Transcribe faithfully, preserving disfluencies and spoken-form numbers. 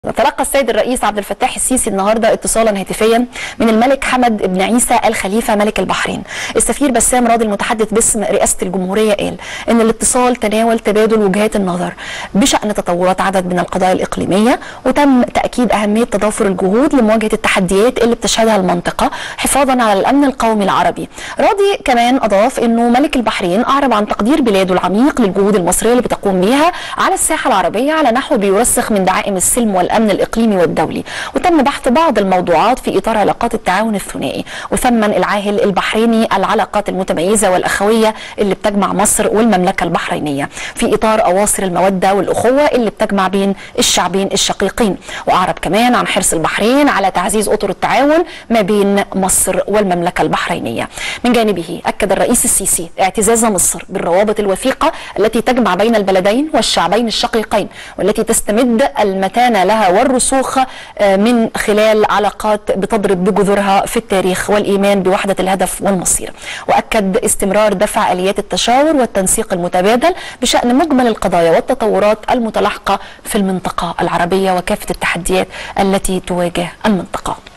تلقى السيد الرئيس عبد الفتاح السيسي النهارده اتصالا هاتفيا من الملك حمد بن عيسى ال خليفه ملك البحرين. السفير بسام راضي المتحدث باسم رئاسه الجمهوريه قال ان الاتصال تناول تبادل وجهات النظر بشان تطورات عدد من القضايا الاقليميه، وتم تاكيد اهميه تضافر الجهود لمواجهه التحديات اللي بتشهدها المنطقه حفاظا على الامن القومي العربي. راضي كمان اضاف انه ملك البحرين اعرب عن تقدير بلاده العميق للجهود المصريه اللي بتقوم بها على الساحه العربيه على نحو بيرسخ من دعائم السلم والامن الأمن الإقليمي والدولي، وتم بحث بعض الموضوعات في إطار علاقات التعاون الثنائي. وثمن العاهل البحريني العلاقات المتميزة والأخوية اللي بتجمع مصر والمملكة البحرينية في إطار أواصر المودة والأخوة اللي بتجمع بين الشعبين الشقيقين. وأعرب كمان عن حرص البحرين على تعزيز أطر التعاون ما بين مصر والمملكة البحرينية. من جانبه أكد الرئيس السيسي اعتزاز مصر بالروابط الوثيقة التي تجمع بين البلدين والشعبين الشقيقين، والتي تستمد المتانة لها والرسوخ من خلال علاقات بتضرب بجذورها في التاريخ والإيمان بوحدة الهدف والمصير. وأكد استمرار دفع آليات التشاور والتنسيق المتبادل بشأن مجمل القضايا والتطورات المتلاحقة في المنطقة العربية وكافة التحديات التي تواجه المنطقة.